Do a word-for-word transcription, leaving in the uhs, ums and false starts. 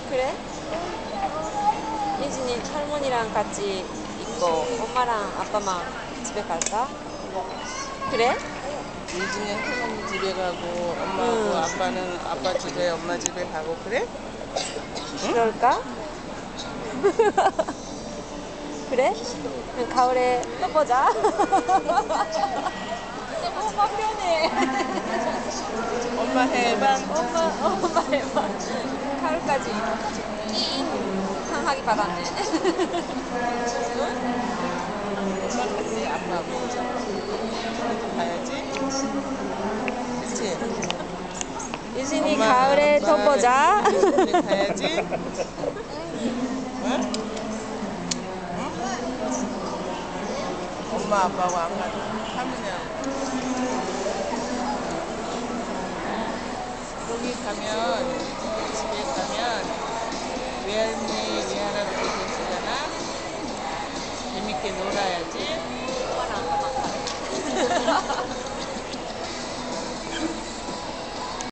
그래? 예진이 할머니랑 같이 있고 엄마랑 아빠만 집에 갈까? 그래? 예진이 할머니 집에 가고 엄마하고 응. 아빠는 아빠 집에 엄마 집에 가고 그래? 그럴까? 그래? 그럼 가을에 또 보자. 엄마 후련해. 엄마 해방. 엄마, 엄마 해봐. 가을까지 잉 하기 받았네. 엄마 같이 아빠하고 가야지. 그치? 유진이 엄마, 가을에 또 아빠, 보자. 예진이 가야지. 응? 응? 엄마 아빠하고 안 가도 할머니하고. 거기 가면 예진이 집에 가면 외할머니 외할아버지 계시잖아. 재밌게 놀아야지. 엄마랑 아빠만 가네.